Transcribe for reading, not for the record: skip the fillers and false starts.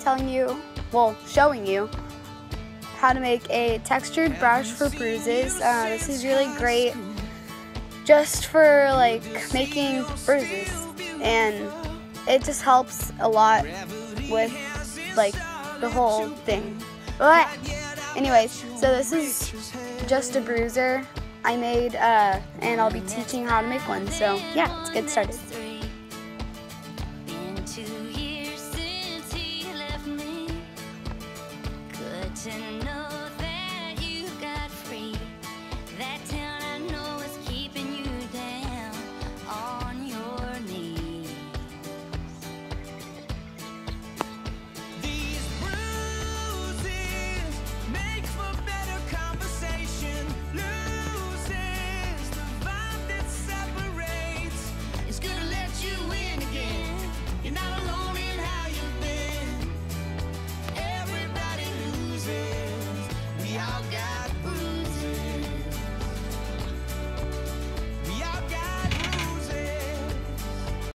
showing you how to make a textured brush for bruises. This is really great just for like making bruises, and it just helps a lot with like the whole thing. But anyways, so this is just a bruiser I made, and I'll be teaching how to make one. So yeah, let's get started.